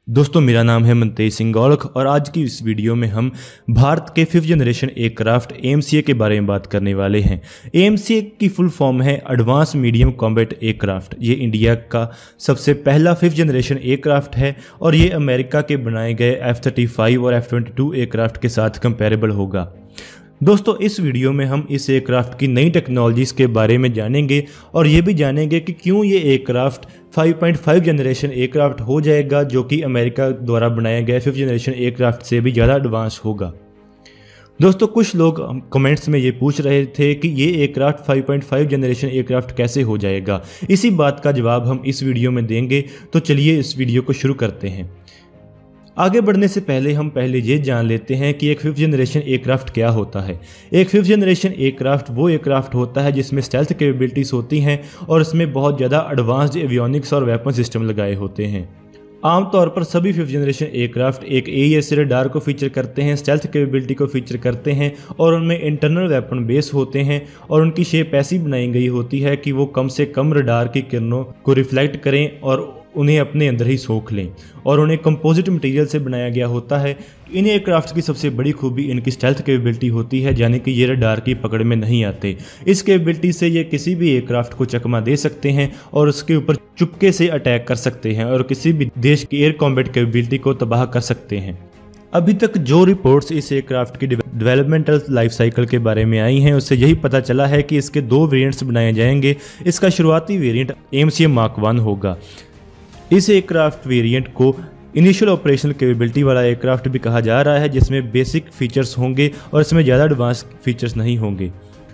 दोस्तों मेरा नाम है मनतेज सिंह गौलख और आज की इस वीडियो में हम भारत के 5th जनरेशन एयरक्राफ्ट AMCA के बारे में बात करने वाले हैं। AMCA की फुल फॉर्म है एडवांस मीडियम कॉम्बैट एयरक्राफ्ट। ये इंडिया का सबसे पहला 5th जनरेशन एयरक्राफ्ट है और ये अमेरिका के बनाए गए F-35 और F-22 एयरक्राफ्ट के साथ कंपेरेबल होगा। दोस्तों इस वीडियो में हम इस एयरक्राफ्ट की नई टेक्नोलॉजीज़ के बारे में जानेंगे और ये भी जानेंगे कि क्यों ये एयरक्राफ्ट 5.5 जनरेशन एयरक्राफ्ट हो जाएगा, जो कि अमेरिका द्वारा बनाए गए 5th जनरेशन एयरक्राफ्ट से भी ज़्यादा एडवांस होगा। दोस्तों कुछ लोग कमेंट्स में ये पूछ रहे थे कि ये एयरक्राफ्ट 5.5 जनरेशन एयरक्राफ्ट कैसे हो जाएगा। इसी बात का जवाब हम इस वीडियो में देंगे, तो चलिए इस वीडियो को शुरू करते हैं। आगे बढ़ने से पहले हम ये जान लेते हैं कि एक 5th जनरेशन एयरक्राफ्ट क्या होता है। एक 5th जनरेशन एयरक्राफ्ट वो एयरक्राफ्ट होता है जिसमें स्टेल्थ कैपेबिलिटीज़ होती हैं और इसमें बहुत ज़्यादा एडवांस्ड एवियोनिक्स और वेपन सिस्टम लगाए होते हैं। आमतौर पर सभी 5th जनरेशन एयरक्राफ्ट एक AES रडार को फीचर करते हैं, स्टेल्थ कैपेबिलिटी को फीचर करते हैं और उनमें इंटरनल वेपन बेस होते हैं और उनकी शेप ऐसी बनाई गई होती है कि वो कम से कम रडार की किरणों को रिफ्लेक्ट करें और उन्हें अपने अंदर ही सोख लें, और उन्हें कंपोजिट मटेरियल से बनाया गया होता है। इन एयरक्राफ्ट की सबसे बड़ी खूबी इनकी स्टेल्थ कैपेबिलिटी होती है, यानी कि ये रडार की पकड़ में नहीं आते। इस कैपेबिलिटी से ये किसी भी एयरक्राफ्ट को चकमा दे सकते हैं और उसके ऊपर चुपके से अटैक कर सकते हैं और किसी भी देश की एयर कॉम्बैट कैपेबिलिटी को तबाह कर सकते हैं। अभी तक जो रिपोर्ट्स इस एयरक्राफ्ट की डेवलपमेंटल लाइफ साइकिल के बारे में आई हैं, उससे यही पता चला है कि इसके 2 वेरिएंट्स बनाए जाएंगे। इसका शुरुआती वेरिएंट AMCA Mark 1 होगा। इस एयरक्राफ्ट वेरिएंट को इनिशियल ऑपरेशनल कैपेबिलिटी वाला एयरक्राफ्ट भी कहा जा रहा है, जिसमें बेसिक फीचर्स होंगे और इसमें ज़्यादा एडवांस फीचर्स नहीं होंगे।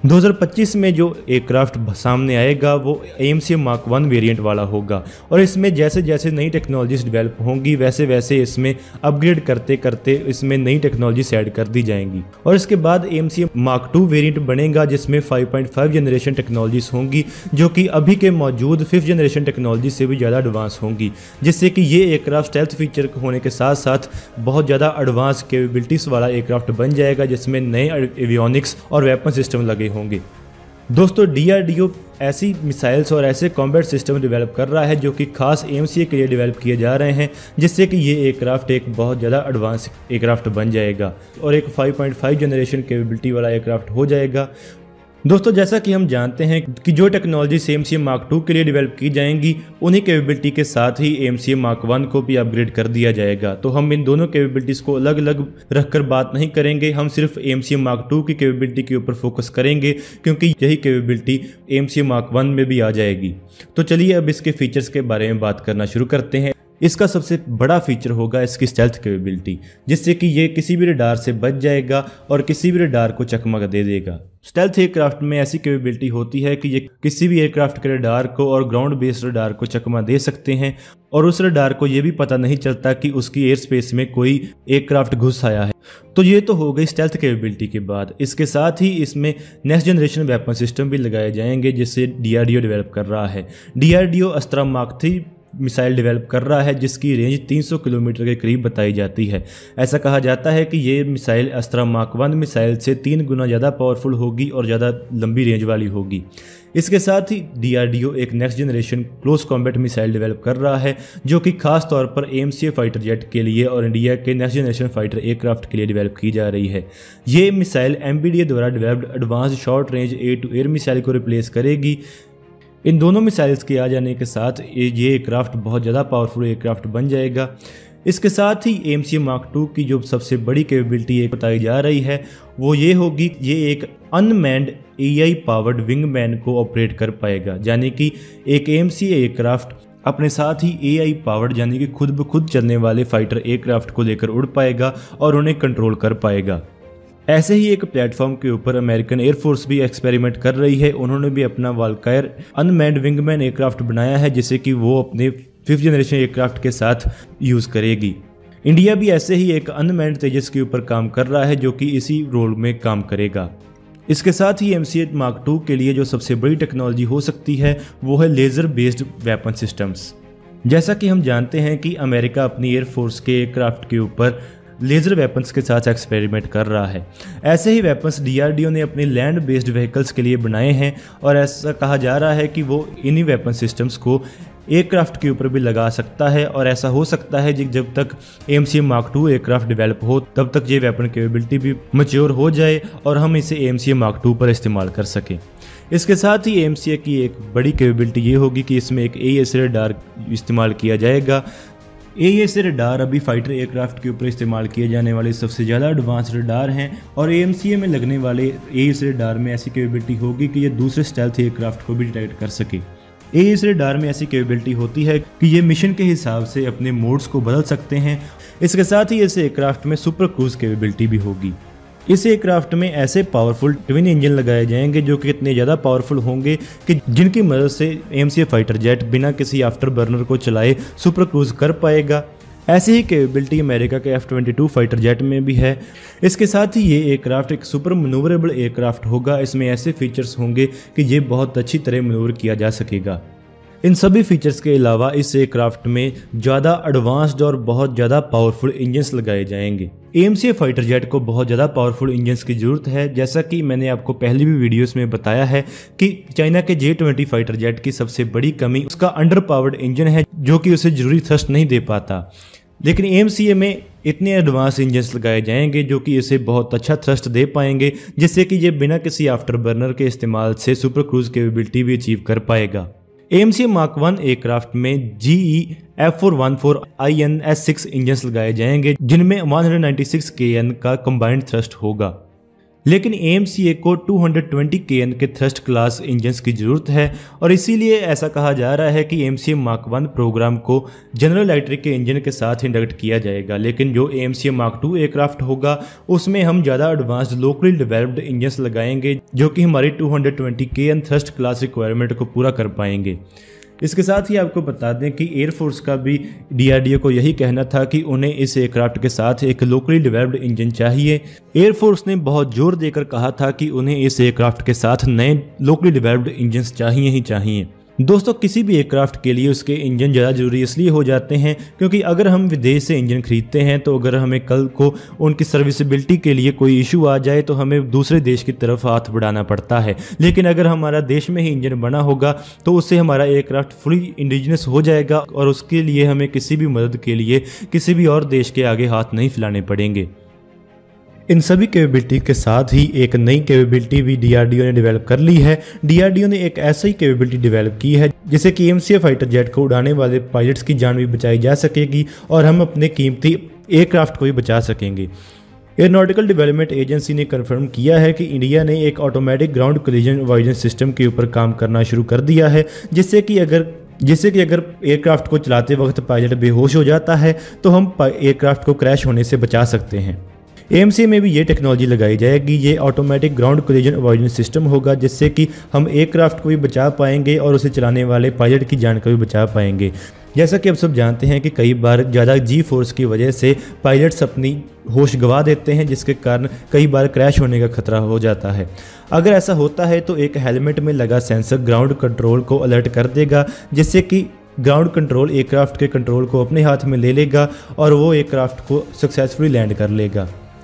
2025 में जो एयरक्राफ्ट सामने आएगा वो AMCA Mark 1 वेरिएंट वाला होगा और इसमें जैसे जैसे नई टेक्नोलॉजीज डेवलप होंगी वैसे वैसे इसमें अपग्रेड करते करते इसमें नई टेक्नोलॉजीज ऐड कर दी जाएंगी। और इसके बाद AMCA Mark 2 वेरिएंट बनेगा जिसमें 5.5 जनरेशन टेक्नोलॉजीज होंगी, जो कि अभी के मौजूद 5th जनरेशन टेक्नोलॉजी से भी ज़्यादा एडवांस होंगी, जिससे कि ये एयरक्राफ्ट स्टेल्थ फीचर होने के साथ साथ बहुत ज़्यादा एडवांस कैपेबिलिटीज़ वाला एयरक्राफ्ट बन जाएगा, जिसमें नए एवियोनिक्स और वेपन सिस्टम लगे होंगे। दोस्तों DRDO ऐसी मिसाइल्स और ऐसे कॉम्बैट सिस्टम डेवलप कर रहा है जो कि खास AMCA के लिए डेवलप किए जा रहे हैं, जिससे कि ये एयरक्राफ्ट एक बहुत ज़्यादा एडवांस एयरक्राफ्ट बन जाएगा और एक 5.5 जनरेशन कैपेबिलिटी वाला एयरक्राफ्ट हो जाएगा। दोस्तों जैसा कि हम जानते हैं कि जो टेक्नोलॉजी AMCA Mark 2 के लिए डेवलप की जाएंगी उन्हीं कैपेबिलिटी के साथ ही AMCA Mark 1 को भी अपग्रेड कर दिया जाएगा। तो हम इन दोनों कैपेबिलिटीज़ को अलग अलग रखकर बात नहीं करेंगे, हम सिर्फ AMCA Mark 2 की कैपेबिलिटी के ऊपर फोकस करेंगे, क्योंकि यही कैपेबिलिटी AMCA Mark 1 में भी आ जाएगी। तो चलिए अब इसके फीचर्स के बारे में बात करना शुरू करते हैं। इसका सबसे बड़ा फीचर होगा इसकी स्टेल्थ कैपेबिलिटी, जिससे कि ये किसी भी रडार से बच जाएगा और किसी भी रडार को चकमा दे देगा। स्टेल्थ एयरक्राफ्ट में ऐसी कैपेबिलिटी होती है कि ये किसी भी एयरक्राफ्ट के रडार को और ग्राउंड बेस्ड रडार को चकमा दे सकते हैं और उस रडार को ये भी पता नहीं चलता कि उसकी एयर स्पेस में कोई एयरक्राफ्ट घुस आया है। तो ये तो हो गई स्टेल्थ कैपेबिलिटी के बाद। इसके साथ ही इसमें नेक्स्ट जनरेशन वेपन सिस्टम भी लगाए जाएंगे, जिससे DRDO डेवलप कर रहा है। DRDO Astra Mark 3 missile develop कर रहा है, जिसकी रेंज 300 किलोमीटर के करीब बताई जाती है। ऐसा कहा जाता है कि ये मिसाइल अस्त्रा Mark 1 मिसाइल से 3 गुना ज़्यादा पावरफुल होगी और ज़्यादा लंबी रेंज वाली होगी। इसके साथ ही DRDO एक next generation close combat missile develop कर रहा है, जो कि खास तौर पर AMCA फाइटर जेट के लिए और इंडिया के नेक्स्ट जनरेशन फाइटर एयरक्राफ्ट के लिए डेवलप की जा रही है। ये मिसाइल MBDA द्वारा developed advance short range air to air missile को रिप्लेस करेगी। इन दोनों मिसाइल्स के आ जाने के साथ ये एयरक्राफ्ट बहुत ज़्यादा पावरफुल एयरक्राफ्ट बन जाएगा। इसके साथ ही AMCA Mark 2 की जो सबसे बड़ी कैपेबिलिटी बताई जा रही है वो ये होगी, ये एक अनमैन्ड AI पावर्ड विंगमैन को ऑपरेट कर पाएगा, यानी कि एक AMCA एयरक्राफ्ट अपने साथ ही AI पावर्ड यानी कि खुद ब खुद चलने वाले फाइटर एयरक्राफ्ट को लेकर उड़ पाएगा और उन्हें कंट्रोल कर पाएगा। ऐसे ही एक प्लेटफॉर्म के ऊपर अमेरिकन एयरफोर्स भी एक्सपेरिमेंट कर रही है। उन्होंने भी अपना वालकायर अनमैन्ड विंगमैन एयरक्राफ्ट बनाया है, जिसे कि वो अपने 5th जनरेशन एयरक्राफ्ट के साथ यूज़ करेगी। इंडिया भी ऐसे ही एक अनमैन्ड तेजस के ऊपर काम कर रहा है, जो कि इसी रोल में काम करेगा। इसके साथ ही AMCA Mark 2 के लिए जो सबसे बड़ी टेक्नोलॉजी हो सकती है वो है लेज़र बेस्ड वेपन सिस्टम्स। जैसा कि हम जानते हैं कि अमेरिका अपनी एयरफोर्स के एयरक्राफ्ट के ऊपर लेज़र वेपन्स के साथ एक्सपेरिमेंट कर रहा है। ऐसे ही वेपन्स DRDO ने अपने लैंड बेस्ड व्हीकल्स के लिए बनाए हैं और ऐसा कहा जा रहा है कि वो इन्हीं वेपन सिस्टम्स को एयरक्राफ्ट के ऊपर भी लगा सकता है। और ऐसा हो सकता है जब तक AMCA Mark II aircraft develop हो तब तक ये वेपन कैपेबिलिटी भी मैच्योर हो जाए और हम इसे AMCA Mark II पर इस्तेमाल कर सकें। इसके साथ ही AMCA की एक बड़ी कैपेबिलिटी ये होगी कि इसमें एक AESA रडार इस्तेमाल किया जाएगा। AESA रडार अभी फाइटर एयरक्राफ्ट के ऊपर इस्तेमाल किए जाने वाले सबसे ज़्यादा एडवांस रडार हैं और AMCA में लगने वाले AESA रडार में ऐसी कैपेबिलिटी होगी कि ये दूसरे स्टेल्थ एयरक्राफ्ट को भी डिटेक्ट कर सके। AESA रडार में ऐसी कैपेबिलिटी होती है कि ये मिशन के हिसाब से अपने मोड्स को बदल सकते हैं। इसके साथ ही इस एयरक्राफ्ट में सुपर क्रूज कैपेबिलिटी भी होगी। इस एयरक्राफ्ट में ऐसे पावरफुल ट्विन इंजन लगाए जाएंगे जो कि इतने ज़्यादा पावरफुल होंगे कि जिनकी मदद से AMCA फाइटर जेट बिना किसी आफ्टर बर्नर को चलाए सुपर क्रूज कर पाएगा। ऐसी ही कैपेबिलिटी अमेरिका के F-22 फाइटर जेट में भी है। इसके साथ ही ये एयरक्राफ्ट एक सुपर मनूवरेबल एयरक्राफ्ट होगा। इसमें ऐसे फीचर्स होंगे कि ये बहुत अच्छी तरह मनूवर किया जा सकेगा। इन सभी फीचर्स के अलावा इस एयरक्राफ्ट में ज़्यादा एडवांस्ड और बहुत ज़्यादा पावरफुल इंजन्स लगाए जाएंगे। AMCA फाइटर जेट को बहुत ज़्यादा पावरफुल इंजन्स की ज़रूरत है। जैसा कि मैंने आपको पहले भी वीडियोस में बताया है कि चाइना के J-20 फाइटर जेट की सबसे बड़ी कमी उसका अंडर पावर्ड इंजन है जो कि उसे ज़रूरी थ्रस्ट नहीं दे पाता। लेकिन AMCA में इतने एडवांस इंजन्स लगाए जाएंगे जो कि इसे बहुत अच्छा थ्रस्ट दे पाएंगे, जिससे कि ये बिना किसी आफ्टर बर्नर के इस्तेमाल से सुपर क्रूज कैपेबिलिटी भी अचीव कर पाएगा। AMCA Mark I एयरक्राफ्ट में GE F414IN S6 इंजन्स लगाए जाएंगे जिनमें 196 kN का कंबाइंड थ्रस्ट होगा। लेकिन AMCA को 220 kN के थ्रस्ट क्लास इंजन्स की ज़रूरत है और इसीलिए ऐसा कहा जा रहा है कि AMCA Mark I प्रोग्राम को जनरल इलेक्ट्रिक के इंजन के साथ इंडक्ट किया जाएगा। लेकिन जो AMCA Mark II एयरक्राफ्ट होगा उसमें हम ज़्यादा एडवांस्ड लोकली डेवलप्ड इंजन्स लगाएंगे जो कि हमारी 220 kN थ्रस्ट क्लास रिक्वायरमेंट को पूरा कर पाएंगे। इसके साथ ही आपको बता दें कि एयरफोर्स का भी DRDO को यही कहना था कि उन्हें इस एयरक्राफ्ट के साथ एक लोकली डेवलप्ड इंजन चाहिए। एयरफोर्स ने बहुत जोर देकर कहा था कि उन्हें इस एयरक्राफ्ट के साथ नए लोकली डेवलप्ड इंजन्स चाहिए ही चाहिए। दोस्तों, किसी भी एयरक्राफ्ट के लिए उसके इंजन ज़्यादा ज़रूरी इसलिए हो जाते हैं क्योंकि अगर हम विदेश से इंजन खरीदते हैं तो अगर हमें कल को उनकी सर्विसिबिलिटी के लिए कोई इशू आ जाए तो हमें दूसरे देश की तरफ हाथ बढ़ाना पड़ता है। लेकिन अगर हमारा देश में ही इंजन बना होगा तो उससे हमारा एयरक्राफ्ट फुली इंडिजिनस हो जाएगा और उसके लिए हमें किसी भी मदद के लिए किसी भी और देश के आगे हाथ नहीं फैलाने पड़ेंगे। इन सभी कैपेबिलिटी के साथ ही एक नई कैपेबिलिटी भी DRDO ने डेवलप कर ली है। DRDO ने एक ऐसी कैपेबिलिटी डेवलप की है जिससे कि AMCA फाइटर जेट को उड़ाने वाले पायलट्स की जान भी बचाई जा सकेगी और हम अपने कीमती एयरक्राफ्ट को भी बचा सकेंगे। एयरोनॉटिकल डेवलपमेंट एजेंसी ने कंफर्म किया है कि इंडिया ने एक automatic ground collision avoidance system के ऊपर काम करना शुरू कर दिया है जिससे कि अगर एयरक्राफ्ट को चलाते वक्त पायलट बेहोश हो जाता है तो हम एयरक्राफ्ट को क्रैश होने से बचा सकते हैं। AMCA में भी ये टेक्नोलॉजी लगाई जाएगी। ये automatic ground collision avoidance system होगा जिससे कि हम एयरक्राफ्ट को भी बचा पाएंगे और उसे चलाने वाले पायलट की जान को भी बचा पाएंगे। जैसा कि आप सब जानते हैं कि कई बार ज़्यादा जी फोर्स की वजह से पायलट्स अपनी होश गंवा देते हैं जिसके कारण कई बार क्रैश होने का खतरा हो जाता है। अगर ऐसा होता है तो एक हेलमेट में लगा सेंसर ग्राउंड कंट्रोल को अलर्ट कर देगा जिससे कि ग्राउंड कंट्रोल एयरक्राफ्ट के कंट्रोल को अपने हाथ में ले लेगा और वो एयरक्राफ्ट को सक्सेसफुली लैंड कर लेगा।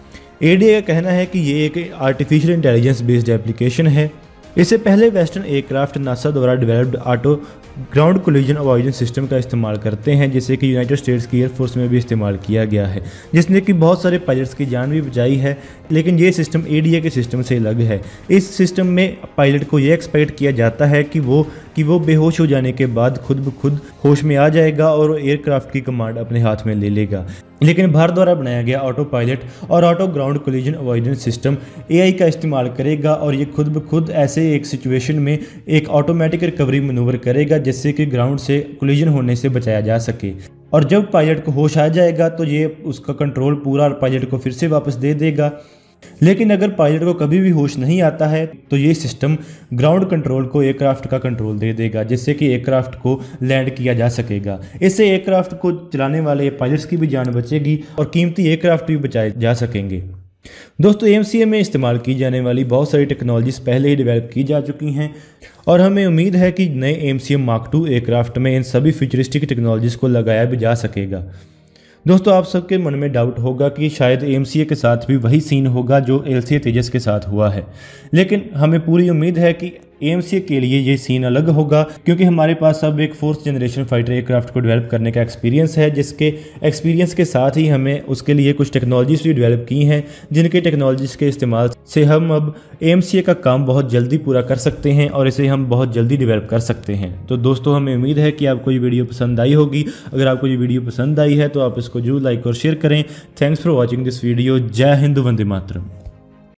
ADA का कहना है कि ये एक आर्टिफिशियल इंटेलिजेंस बेस्ड एप्लीकेशन है। इससे पहले वेस्टर्न एयरक्राफ्ट नासा द्वारा developed auto ground collision avoidance system का इस्तेमाल करते हैं जिसे कि यूनाइटेड स्टेट्स की एयरफोर्स में भी इस्तेमाल किया गया है जिसने कि बहुत सारे पायलट्स की जान भी बचाई है। लेकिन ये सिस्टम ADA के सिस्टम से अलग है। इस सिस्टम में पायलट को ये एक्सपेक्ट किया जाता है कि वो बेहोश हो जाने के बाद खुद ब खुद होश में आ जाएगा और एयरक्राफ्ट की कमांड अपने हाथ में ले लेगा। लेकिन भारत द्वारा बनाया गया ऑटो पायलट और auto ground collision avoidance system AI का इस्तेमाल करेगा और ये खुद ब खुद ऐसे एक सिचुएशन में एक ऑटोमेटिक रिकवरी मनूवर करेगा जिससे कि ग्राउंड से कोलिजन होने से बचाया जा सके। और जब पायलट को होश आ जाएगा तो ये उसका कंट्रोल पूरा पायलट को फिर से वापस दे देगा। लेकिन अगर पायलट को कभी भी होश नहीं आता है तो ये सिस्टम ग्राउंड कंट्रोल को एयरक्राफ्ट का कंट्रोल दे देगा जिससे कि एयरक्राफ्ट को लैंड किया जा सकेगा। इससे एयरक्राफ्ट को चलाने वाले पायलट्स की भी जान बचेगी और कीमती एयरक्राफ्ट भी बचाए जा सकेंगे। दोस्तों, AMCA में इस्तेमाल की जाने वाली बहुत सारी टेक्नोलॉजीज पहले ही डेवलप की जा चुकी हैं और हमें उम्मीद है कि नए AMCA Mark II एयरक्राफ्ट में इन सभी फ्यूचरिस्टिक टेक्नोलॉजीज़ को लगाया भी जा सकेगा। दोस्तों, आप सबके मन में डाउट होगा कि शायद AMCA के साथ भी वही सीन होगा जो LCA तेजस के साथ हुआ है, लेकिन हमें पूरी उम्मीद है कि एएमसी के लिए ये सीन अलग होगा, क्योंकि हमारे पास अब एक 4th जनरेशन फाइटर एयरक्राफ्ट को डेवलप करने का एक्सपीरियंस है, जिसके एक्सपीरियंस के साथ ही हमें उसके लिए कुछ टेक्नोलॉजीज भी डेवलप की हैं, जिनके टेक्नोलॉजीज के इस्तेमाल से हम अब एएमसी का काम बहुत जल्दी पूरा कर सकते हैं और इसे हम बहुत जल्दी डेवलप कर सकते हैं। तो दोस्तों, हमें उम्मीद है कि आपको ये वीडियो पसंद आई होगी। अगर आपको ये वीडियो पसंद आई है तो आप इसको जरूर लाइक और शेयर करें। Thanks for watching this video. जय हिंद, वंदे मातरम।